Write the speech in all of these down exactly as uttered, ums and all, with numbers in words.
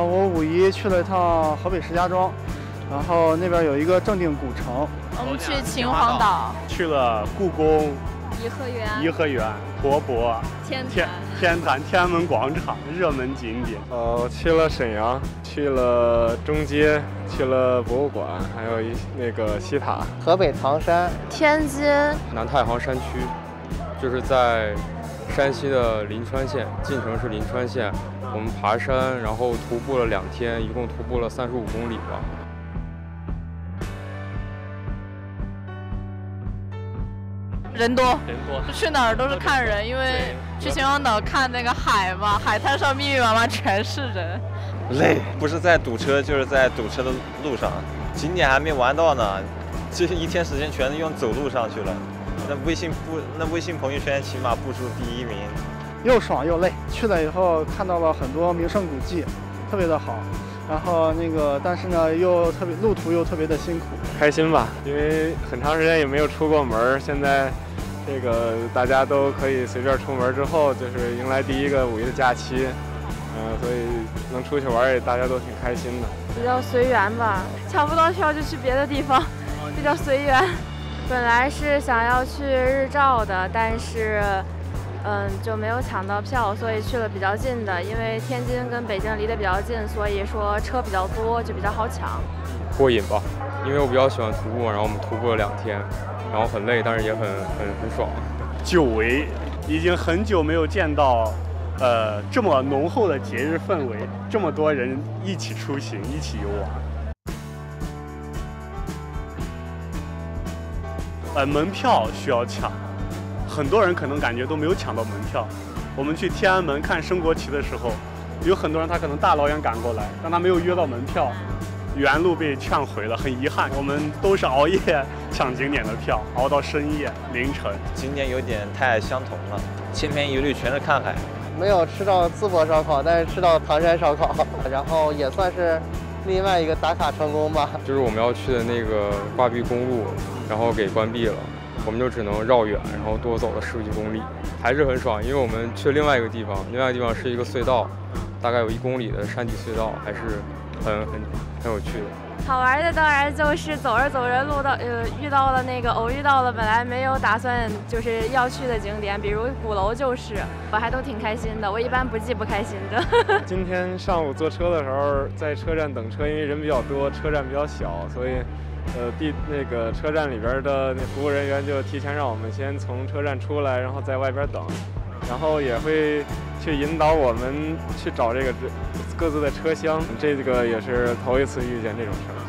我五一去了一趟河北石家庄，然后那边有一个正定古城。 我们去秦皇岛， 去了故宫、 颐和园、 颐和园、博博、 天天天坛、天安门广场热门景点。 呃，去了沈阳，去了中街，去了博物馆，还有一那个西塔。 河北唐山、 天津、 南太行山区，就是在山西的临川县，晋城市临川县。我们爬山，然后徒步了两天，一共徒步了三十五公里吧。 人多， 人多， 去哪儿都是看人，因为去秦皇岛看那个海嘛，海滩上密密麻麻全是人。 累，不是在堵车，就是在堵车的路上。景点还没玩到呢，这一天时间全是用走路上去了。那微信步，那微信朋友圈起码步数第一名。 又爽又累，去了以后看到了很多名胜古迹，特别的好。然后那个，但是呢，又特别路途又特别的辛苦。 开心吧，因为很长时间也没有出过门，现在这个大家都可以随便出门，之后就是迎来第一个五一的假期，嗯、呃，所以能出去玩也大家都挺开心的。 比较随缘吧，抢不到票就去别的地方，比较随缘。本来是想要去日照的，但是。嗯，就没有抢到票，所以去了比较近的。因为天津跟北京离得比较近，所以说车比较多，就比较好抢。 过瘾吧，因为我比较喜欢徒步嘛，然后我们徒步了两天，然后很累，但是也很很很爽。 久违，已经很久没有见到，呃，这么浓厚的节日氛围，这么多人一起出行，一起游玩。呃，门票需要抢。很多人可能感觉都没有抢到门票。我们去天安门看升国旗的时候，有很多人他可能大老远赶过来，但他没有约到门票，原路被劝回了，很遗憾。我们都是熬夜抢景点的票，熬到深夜凌晨。 景点有点太相同了，千篇一律全是看海。 没有吃到淄博烧烤，但是吃到唐山烧烤，然后也算是另外一个打卡成功吧。 就是我们要去的那个挂壁公路，然后给关闭了。我们就只能绕远，然后多走了十几公里，还是很爽。因为我们去另外一个地方，另外一个地方是一个隧道，大概有一公里的山体隧道，还是很很很有趣的。 好玩的当然就是走着走着路到呃遇到了那个偶遇到了本来没有打算就是要去的景点，比如鼓楼就是，我还都挺开心的。我一般不记不开心的。 今天上午坐车的时候，在车站等车，因为人比较多，车站比较小，所以。呃，地那个车站里边的那服务人员就提前让我们先从车站出来，然后在外边等，然后也会去引导我们去找这个各自的车厢。这个也是头一次遇见这种事儿。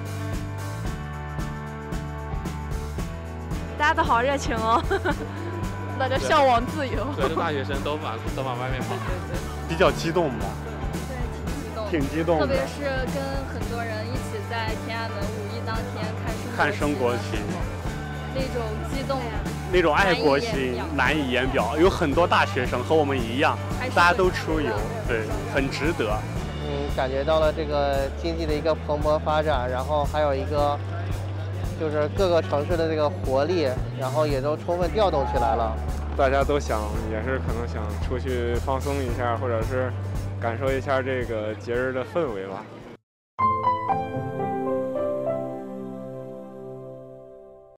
大家都好热情哦， 大家向往自由。 对，这大学生都往都往外面跑。 对对对。 比较激动吧？ 对，挺激动。 挺激动的。 特别是跟很多人一起在天安门五一当天看升国旗， 那种激动， 那种爱国心难以言表。有很多大学生和我们一样，大家都出游，对，很值得。 嗯，感觉到了这个经济的一个蓬勃发展，然后还有一个就是各个城市的这个活力，然后也都充分调动起来了。 大家都想，也是可能想出去放松一下，或者是感受一下这个节日的氛围吧。